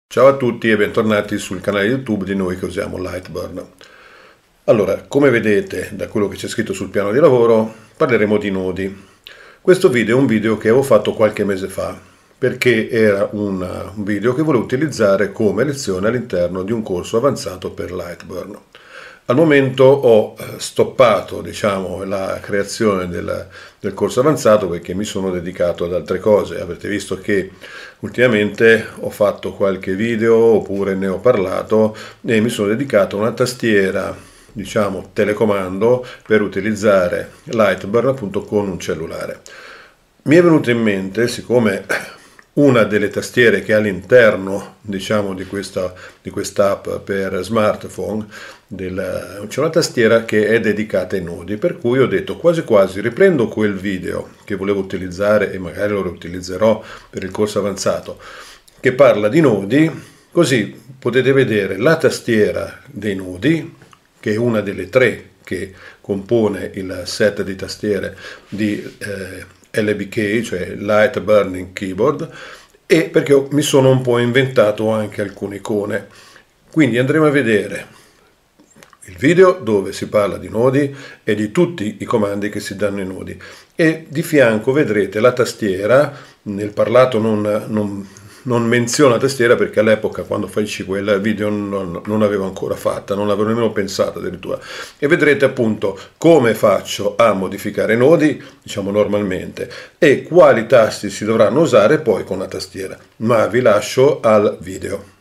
Ciao a tutti e bentornati sul canale YouTube di noi che usiamo Lightburn. Allora, come vedete da quello che c'è scritto sul piano di lavoro, parleremo di nodi. Questo video è un video che avevo fatto qualche mese fa, perché era un video che volevo utilizzare come lezione all'interno di un corso avanzato per Lightburn. Al momento ho stoppato, diciamo, la creazione del corso avanzato perché mi sono dedicato ad altre cose. Avrete visto che ultimamente ho fatto qualche video oppure ne ho parlato e mi sono dedicato a una tastiera, diciamo, telecomando per utilizzare Lightburn appunto con un cellulare. Mi è venuto in mente, siccome una delle tastiere che è all'interno, diciamo, di quest'app per smartphone, c'è una tastiera che è dedicata ai nodi, per cui ho detto quasi quasi riprendo quel video che volevo utilizzare e magari lo riutilizzerò per il corso avanzato, che parla di nodi, così potete vedere la tastiera dei nodi, che è una delle tre che compone il set di tastiere di LBK, cioè Light Burning Keyboard, e perché mi sono un po' inventato anche alcune icone. Quindi andremo a vedere il video dove si parla di nodi e di tutti i comandi che si danno ai nodi, e di fianco vedrete la tastiera. Nel parlato non menziono la tastiera perché all'epoca, quando feci quel video, non l'avevo ancora fatta, non l'avevo nemmeno pensata addirittura, e vedrete appunto come faccio a modificare i nodi, diciamo normalmente, e quali tasti si dovranno usare poi con la tastiera. Ma vi lascio al video.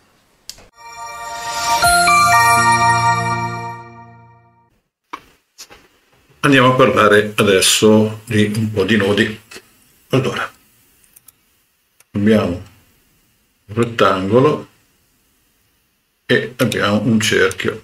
Andiamo a parlare adesso di un po' di nodi. Allora, abbiamo un rettangolo e abbiamo un cerchio.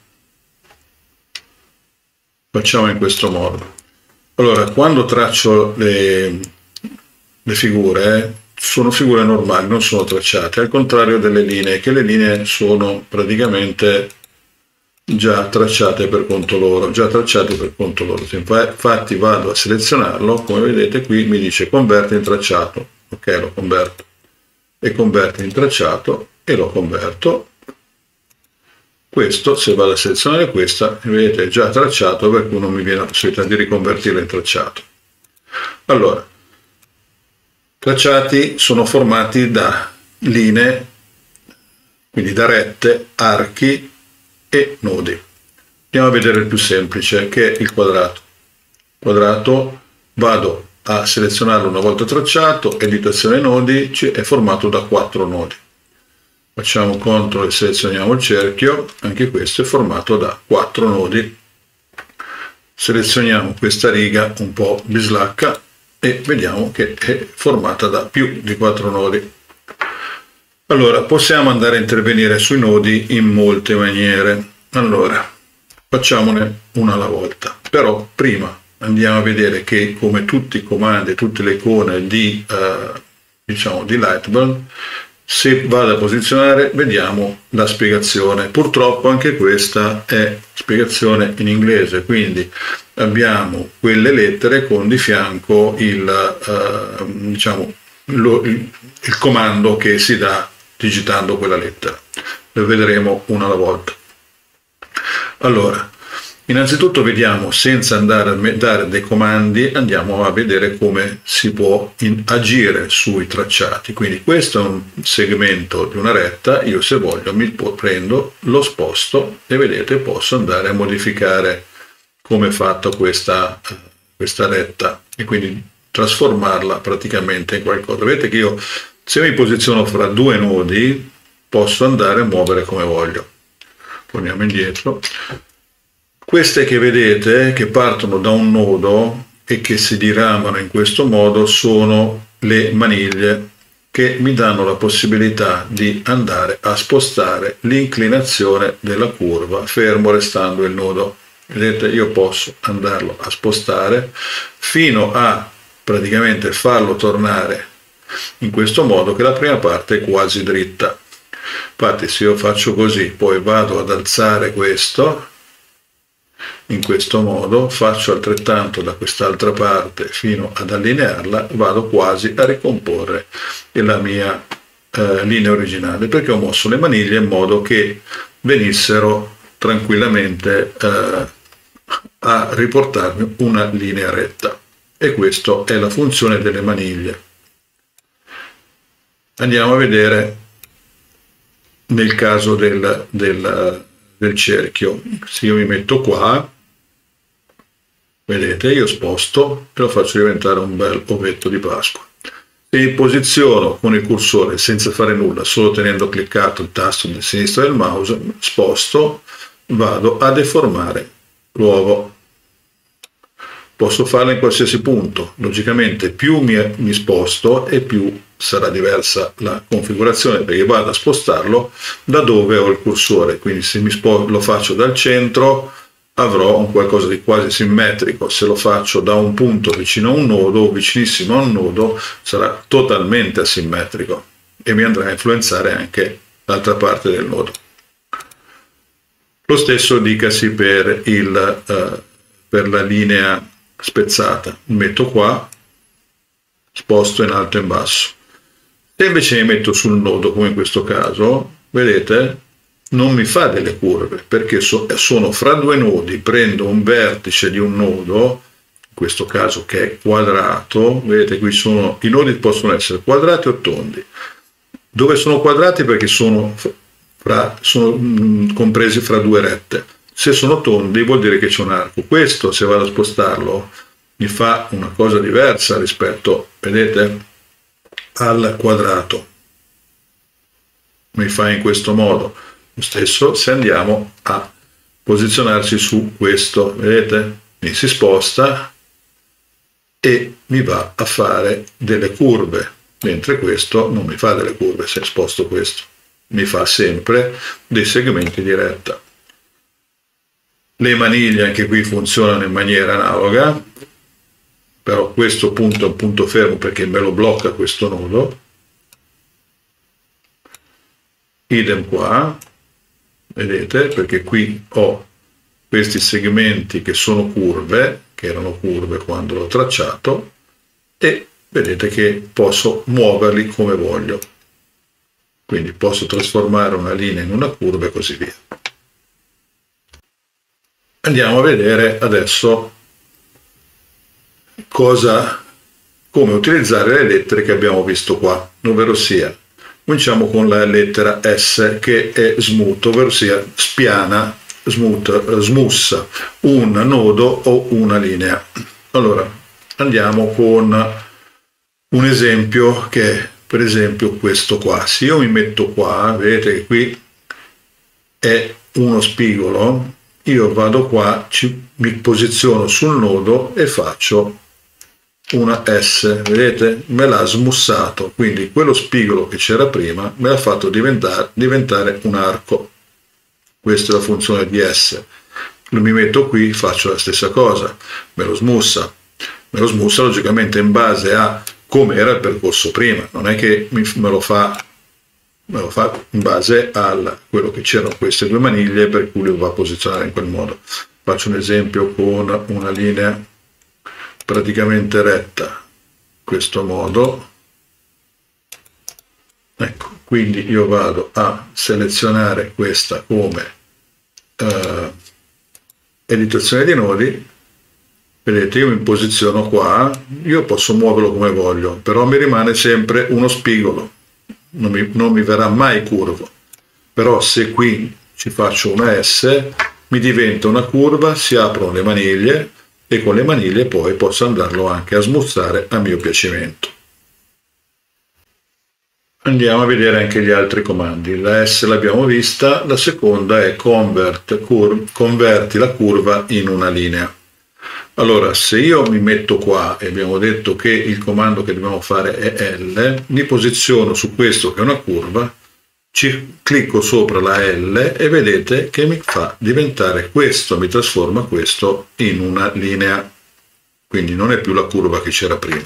Facciamo in questo modo. Allora, quando traccio le figure, sono figure normali, non sono tracciate, al contrario delle linee, che le linee sono praticamente già tracciate per conto loro, Infatti vado a selezionarlo, come vedete qui mi dice converti in tracciato, ok, lo converto, e converti in tracciato e lo converto. Questo, se vado a selezionare questa, vedete è già tracciato, per cui non mi viene la possibilità di riconvertirlo in tracciato. Allora, tracciati sono formati da linee, quindi da rette, archi e nodi. Andiamo a vedere il più semplice, che è il quadrato. Quadrato, vado a selezionarlo una volta tracciato, editazione nodi, è formato da 4 nodi. Facciamo CTRL e selezioniamo il cerchio, anche questo è formato da 4 nodi. Selezioniamo questa riga un po' bislacca e vediamo che è formata da più di 4 nodi. Allora, possiamo andare a intervenire sui nodi in molte maniere. Allora, facciamone una alla volta. Però prima andiamo a vedere che, come tutti i comandi, tutte le icone di Lightburn, se vado a posizionare vediamo la spiegazione. Purtroppo anche questa è spiegazione in inglese, quindi abbiamo quelle lettere con di fianco il comando che si dà digitando quella lettera. Lo vedremo una alla volta. Allora, innanzitutto vediamo, senza andare a dare dei comandi, andiamo a vedere come si può agire sui tracciati. Quindi questo è un segmento di una retta, io se voglio prendo, lo sposto e vedete posso andare a modificare come è fatta questa retta e quindi trasformarla praticamente in qualcosa. Vedete che io, se mi posiziono fra due nodi, posso andare a muovere come voglio. Torniamo indietro. Queste che vedete, che partono da un nodo e che si diramano in questo modo, sono le maniglie che mi danno la possibilità di andare a spostare l'inclinazione della curva, fermo restando il nodo. Vedete, io posso andarlo a spostare fino a praticamente farlo tornare in questo modo, che la prima parte è quasi dritta. Infatti, se io faccio così, poi vado ad alzare questo in questo modo, faccio altrettanto da quest'altra parte fino ad allinearla, vado quasi a ricomporre la mia linea originale, perché ho mosso le maniglie in modo che venissero tranquillamente a riportarmi una linea retta, e questa è la funzione delle maniglie. Andiamo a vedere nel caso del cerchio. Se io mi metto qua, vedete, io sposto e lo faccio diventare un bel ovetto di Pasqua. Se mi posiziono con il cursore senza fare nulla, solo tenendo cliccato il tasto del sinistro del mouse, sposto, vado a deformare l'uovo. Posso farlo in qualsiasi punto. Logicamente più mi sposto e più sarà diversa la configurazione, perché vado a spostarlo da dove ho il cursore. Quindi se lo faccio dal centro avrò un qualcosa di quasi simmetrico. Se lo faccio da un punto vicino a un nodo o vicinissimo a un nodo sarà totalmente asimmetrico e mi andrà a influenzare anche l'altra parte del nodo. Lo stesso dicasi per la linea spezzata. Mi metto qua, sposto in alto e in basso. Se invece mi metto sul nodo, come in questo caso, vedete, non mi fa delle curve, perché sono fra due nodi, prendo un vertice di un nodo, in questo caso che è quadrato, vedete qui i nodi possono essere quadrati o tondi. Dove sono quadrati? Perché sono compresi fra due rette. Se sono tondi vuol dire che c'è un arco. Questo, se vado a spostarlo, mi fa una cosa diversa rispetto, vedete, al quadrato. Mi fa in questo modo. Lo stesso se andiamo a posizionarci su questo, vedete? Mi si sposta e mi va a fare delle curve, mentre questo non mi fa delle curve se sposto questo. Mi fa sempre dei segmenti di retta. Le maniglie anche qui funzionano in maniera analoga, però questo punto è un punto fermo perché me lo blocca questo nodo. Idem qua, vedete, perché qui ho questi segmenti che sono curve, che erano curve quando l'ho tracciato, e vedete che posso muoverli come voglio. Quindi posso trasformare una linea in una curva e così via. Andiamo a vedere adesso come utilizzare le lettere che abbiamo visto qua, ovvero sia, cominciamo con la lettera S, che è smooth, ovvero sia spiana, smussa un nodo o una linea. Allora, andiamo con un esempio che è, per esempio, questo qua. Se io mi metto qua, vedete che qui è uno spigolo, io vado qua, mi posiziono sul nodo e faccio una S, vedete? Me l'ha smussato, quindi quello spigolo che c'era prima me l'ha fatto diventare un arco. Questa è la funzione di S. Mi metto qui, faccio la stessa cosa, me lo smussa logicamente in base a come era il percorso prima, non è che me lo fa in base a quello che c'erano queste due maniglie, per cui lo va a posizionare in quel modo. Faccio un esempio con una linea praticamente retta, in questo modo. Ecco, quindi io vado a selezionare questa come editazione di nodi. Vedete, io mi posiziono qua, io posso muoverlo come voglio, però mi rimane sempre uno spigolo, non mi verrà mai curvo. Però se qui ci faccio una S, mi diventa una curva, si aprono le maniglie e con le maniglie poi posso andarlo anche a smussare a mio piacimento. Andiamo a vedere anche gli altri comandi. La S l'abbiamo vista, la seconda è converti la curva in una linea. Allora, se io mi metto qua e abbiamo detto che il comando che dobbiamo fare è L, mi posiziono su questo che è una curva, clicco sopra la L e vedete che mi fa diventare questo, mi trasforma questo in una linea, quindi non è più la curva che c'era prima.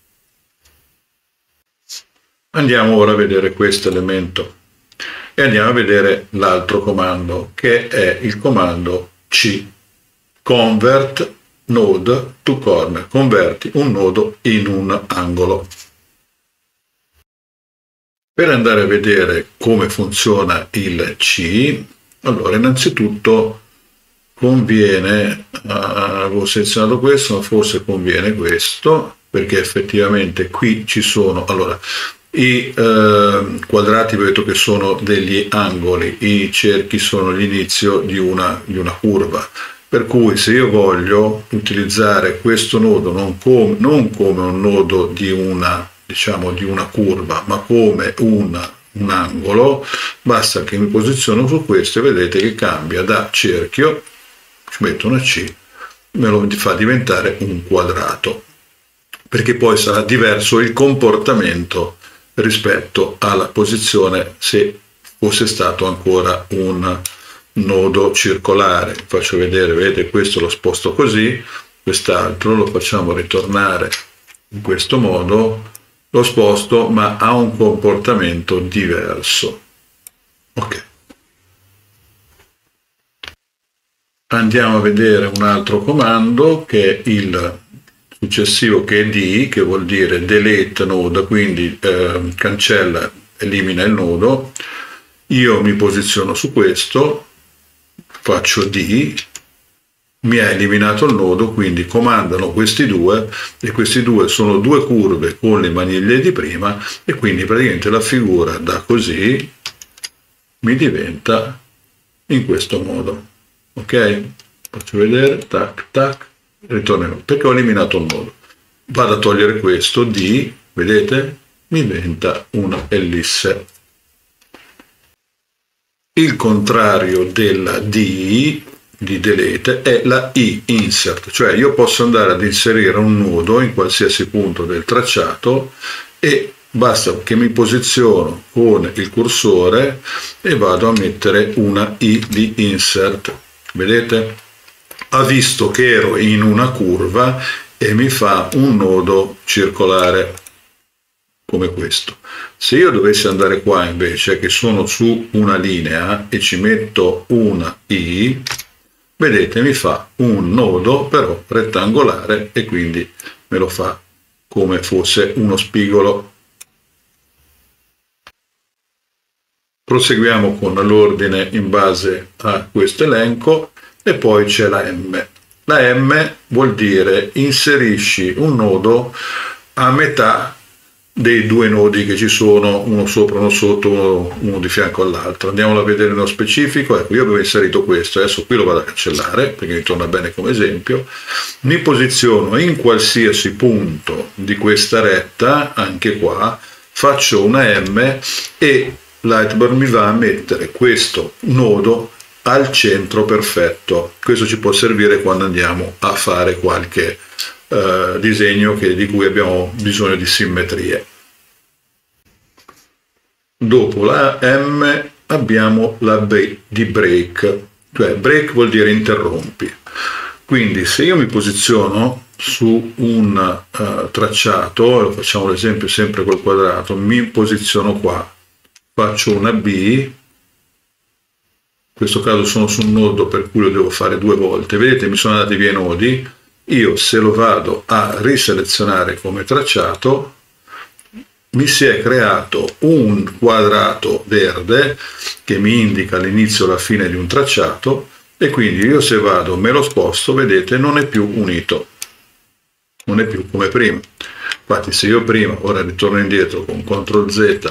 Andiamo ora a vedere questo elemento e andiamo a vedere l'altro comando, che è il comando C, convert node to corner, converti un nodo in un angolo. Per andare a vedere come funziona il C, allora innanzitutto conviene, avevo selezionato questo, ma forse conviene questo, perché effettivamente qui ci sono, allora, i quadrati vi ho detto che sono degli angoli, i cerchi sono l'inizio di una curva, per cui se io voglio utilizzare questo nodo non come un nodo di una, diciamo, di una curva, ma come un angolo, basta che mi posiziono su questo e vedete che cambia da cerchio, ci metto una C, me lo fa diventare un quadrato, perché poi sarà diverso il comportamento rispetto alla posizione se fosse stato ancora un nodo circolare. Faccio vedere, vedete, questo lo sposto così, quest'altro lo facciamo ritornare in questo modo, lo sposto ma ha un comportamento diverso. Ok. Andiamo a vedere un altro comando che è il successivo, che è D, che vuol dire delete node, quindi cancella, elimina il nodo. Io mi posiziono su questo, faccio D, mi ha eliminato il nodo, quindi comandano questi due, e questi due sono due curve con le maniglie di prima, e quindi praticamente la figura da così mi diventa in questo modo. Ok? Faccio vedere, tac, tac, ritornerò, perché ho eliminato un nodo. Vado a togliere questo, D, vedete? Mi diventa una ellisse. Il contrario della D, di delete, è la I, insert, cioè io posso andare ad inserire un nodo in qualsiasi punto del tracciato e basta che mi posiziono con il cursore e vado a mettere una I di insert. Vedete? Ha visto che ero in una curva e mi fa un nodo circolare come questo. Se io dovessi andare qua invece, che sono su una linea, e ci metto una I, vedete, mi fa un nodo però rettangolare e quindi me lo fa come fosse uno spigolo. Proseguiamo con l'ordine in base a questo elenco e poi c'è la M. La M vuol dire inserisci un nodo a metà dei due nodi che ci sono, uno sopra, uno sotto, uno di fianco all'altro. Andiamolo a vedere nello specifico. Ecco, io avevo inserito questo, adesso qui lo vado a cancellare perché mi torna bene come esempio. Mi posiziono in qualsiasi punto di questa retta, anche qua, faccio una M e Lightburn mi va a mettere questo nodo al centro perfetto. Questo ci può servire quando andiamo a fare qualche disegno di cui abbiamo bisogno di simmetrie. Dopo la M abbiamo la B di break, cioè break vuol dire interrompi. Quindi se io mi posiziono su un tracciato, lo facciamo l'esempio sempre col quadrato, mi posiziono qua, faccio una B, in questo caso sono su un nodo per cui lo devo fare due volte, vedete mi sono andati via i nodi. Io se lo vado a riselezionare come tracciato, mi si è creato un quadrato verde che mi indica l'inizio e la fine di un tracciato e quindi io se vado, me lo sposto, vedete, non è più unito, non è più come prima. Infatti se io prima, ora ritorno indietro con CTRL Z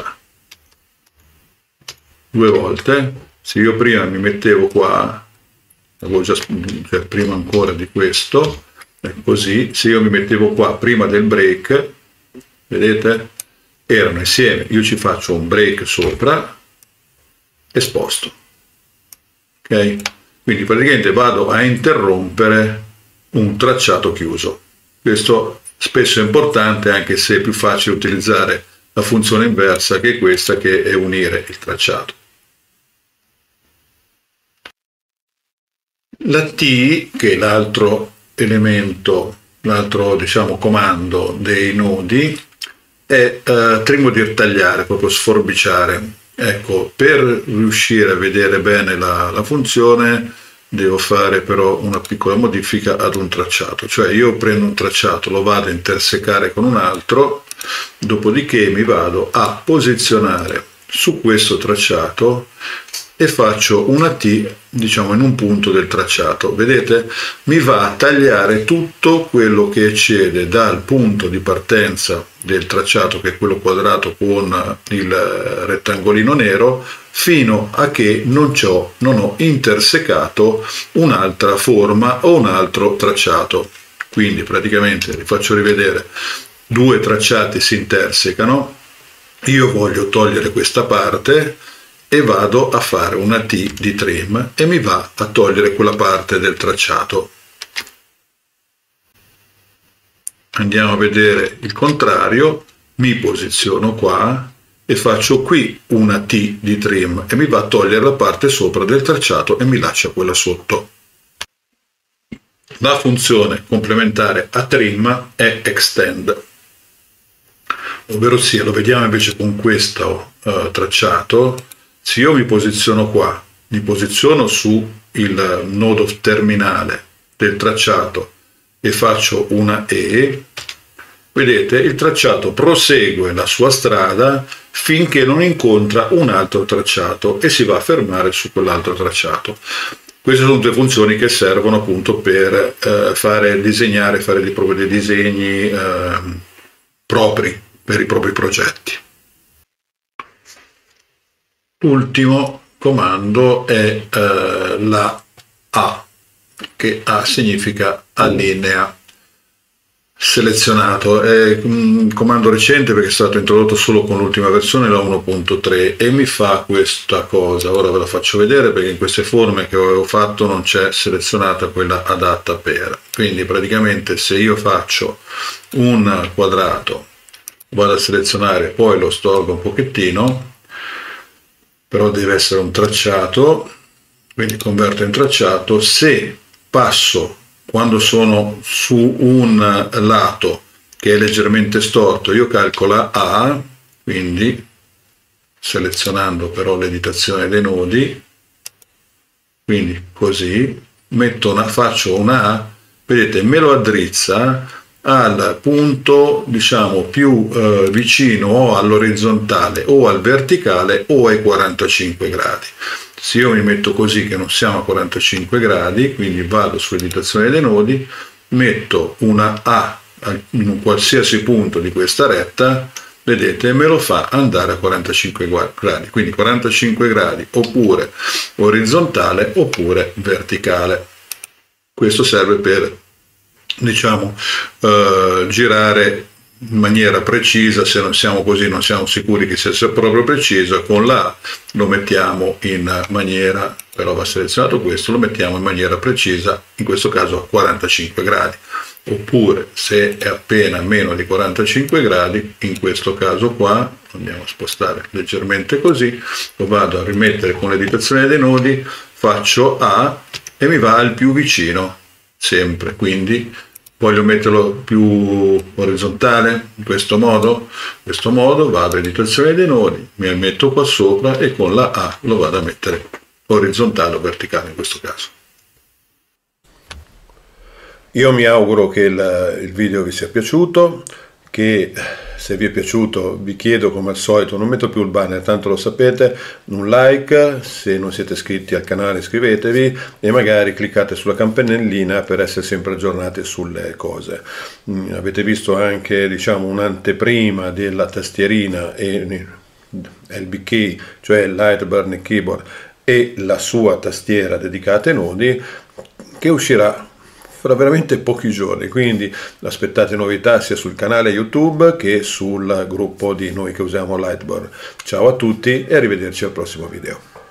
due volte, se io prima mi mettevo qua, avevo già, cioè prima ancora di questo, così, se io mi mettevo qua prima del break, vedete, erano insieme, io ci faccio un break sopra e sposto, ok? Quindi praticamente vado a interrompere un tracciato chiuso. Questo spesso è importante, anche se è più facile utilizzare la funzione inversa che è questa, che è unire il tracciato. La T, che è l'altro elemento, l'altro diciamo comando dei nodi, è trim vuol dire tagliare, proprio sforbiciare. Ecco, per riuscire a vedere bene la funzione devo fare però una piccola modifica ad un tracciato, cioè io prendo un tracciato, lo vado a intersecare con un altro, dopodiché mi vado a posizionare su questo tracciato e faccio una T, diciamo, in un punto del tracciato. Vedete? Mi va a tagliare tutto quello che eccede dal punto di partenza del tracciato, che è quello quadrato con il rettangolino nero, fino a che non ho intersecato un'altra forma o un altro tracciato. Quindi praticamente vi faccio rivedere: due tracciati si intersecano, io voglio togliere questa parte e vado a fare una T di trim e mi va a togliere quella parte del tracciato. Andiamo a vedere il contrario, mi posiziono qua e faccio qui una T di trim e mi va a togliere la parte sopra del tracciato e mi lascia quella sotto. La funzione complementare a trim è extend, ovvero sia, lo vediamo invece con questo tracciato. Se io mi posiziono qua, mi posiziono su il nodo terminale del tracciato e faccio una E, vedete, il tracciato prosegue la sua strada finché non incontra un altro tracciato e si va a fermare su quell'altro tracciato. Queste sono tutte funzioni che servono appunto per disegnare, fare dei disegni propri per i propri progetti. L'ultimo comando è la A, che A significa allinea selezionato. È un comando recente perché è stato introdotto solo con l'ultima versione, la 1.3, e mi fa questa cosa. Ora ve la faccio vedere perché in queste forme che avevo fatto non c'è selezionata quella adatta per. Quindi praticamente se io faccio un quadrato, vado a selezionare, poi lo storgo un pochettino, però deve essere un tracciato, quindi converto in tracciato. Se passo, quando sono su un lato che è leggermente storto, io calcolo A, quindi selezionando però l'editazione dei nodi, quindi così, faccio una A, vedete, me lo addrizza al punto, diciamo, più vicino o all'orizzontale o al verticale o ai 45 gradi. Se io mi metto così che non siamo a 45 gradi, quindi vado sull'editazione dei nodi, metto una A in un qualsiasi punto di questa retta, vedete, me lo fa andare a 45 gradi, quindi 45 gradi oppure orizzontale oppure verticale. Questo serve per, diciamo, girare in maniera precisa. Se non siamo così, non siamo sicuri che sia proprio preciso, con la lo mettiamo in maniera, però va selezionato questo, lo mettiamo in maniera precisa, in questo caso a 45 gradi, oppure se è appena meno di 45 gradi, in questo caso qua, andiamo a spostare leggermente così, lo vado a rimettere con l'editazione dei nodi, faccio A e mi va al più vicino, sempre, quindi voglio metterlo più orizzontale, in questo modo, vado all'editazione dei nodi, mi metto qua sopra e con la A lo vado a mettere orizzontale o verticale in questo caso. Io mi auguro che il video vi sia piaciuto, che se vi è piaciuto vi chiedo come al solito, non metto più il banner, tanto lo sapete, un like, se non siete iscritti al canale iscrivetevi e magari cliccate sulla campanellina per essere sempre aggiornati sulle cose. Avete visto anche, diciamo, un'anteprima della tastierina e LBK, cioè Lightburn Keyboard, e la sua tastiera dedicata ai nodi, che uscirà fra veramente pochi giorni, quindi aspettate novità sia sul canale YouTube che sul gruppo di noi che usiamo Lightburn. Ciao a tutti e arrivederci al prossimo video.